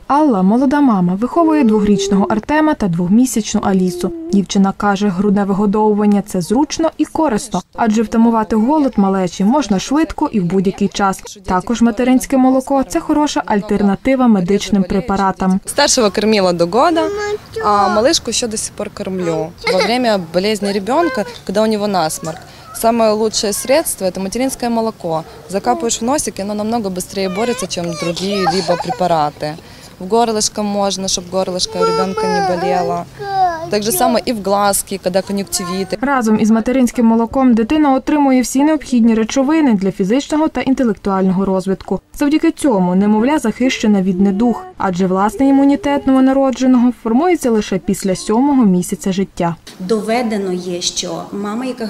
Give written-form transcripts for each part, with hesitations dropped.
Алла – молода мама, виховує 2-річного Артема та 2-місячну Алісу. Дівчина каже, грудне вигодовування – це зручно і корисно, адже втамувати голод малечі можна швидко і в будь-який час. Також материнське молоко – це хороша альтернатива медичним препаратам. Старшего кормила до года, а малышку еще до сих пор кормлю. Во время болезни ребенка, когда у него насморк, самое лучшее средство – это материнское молоко. Закапываешь в носик, и оно намного быстрее борется, чем другие либо препараты. В горлышко можно, чтобы горлышко у ребенка не болело. Так же само і в глазки, коли кон'юнктивіти. Разом із материнським молоком дитина отримує всі необхідні речовини для фізичного та інтелектуального розвитку. Завдяки цьому немовля захищена від недуг, адже власний імунітет новонародженого формується лише після 7-го місяця життя. Доведено є, що мама, яка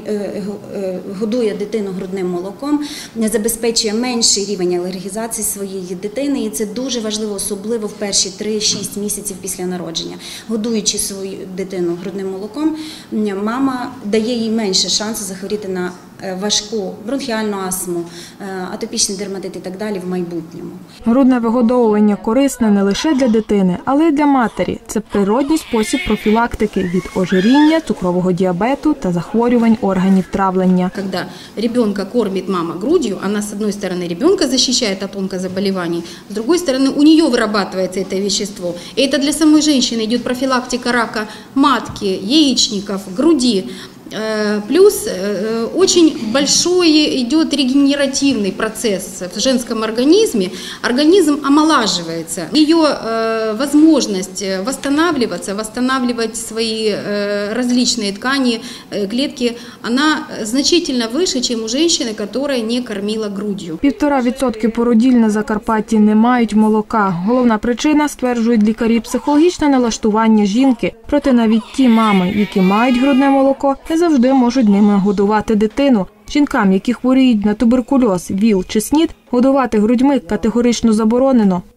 годує дитину грудним молоком, забезпечує менший рівень алергізації своєї дитини, і це дуже важливо, особливо в перші 3-6 місяців після народження. Годуючи свою дитину грудним молоком, мама дає їй менше шансу захворіти на важку бронхіальну астму, атопічний дерматит і так далі в майбутньому. Грудне вигодовування корисне не лише для дитини, але й для матері. Це природній спосіб профілактики від ожиріння, цукрового діабету та захворювань органів травлення. Коли ребенка кормить мама грудью, вона з однієї сторони ребенка захищає від онкозаболівань, з іншої сторони у неї виробляється це вещество. І це для самої жінки йде профілактика рака матки, яєчників, груді. Плюс очень большой идет регенеративный процесс в женском организме. Организм омолаживается. Ее возможность восстанавливать свои различные ткани, клетки, она значительно выше, чем у женщины, которая не кормила грудью. 1,5% породіль на Закарпатті не мають молока. Головна причина, стверджують лікарі, психологічне налаштування жінки. Проте навіть ті мами, які мають грудне молоко, не завжди можуть ними годувати дитину. Жінкам, які хворіють на туберкульоз, ВІЛ чи СНІД, годувати грудьми категорично заборонено.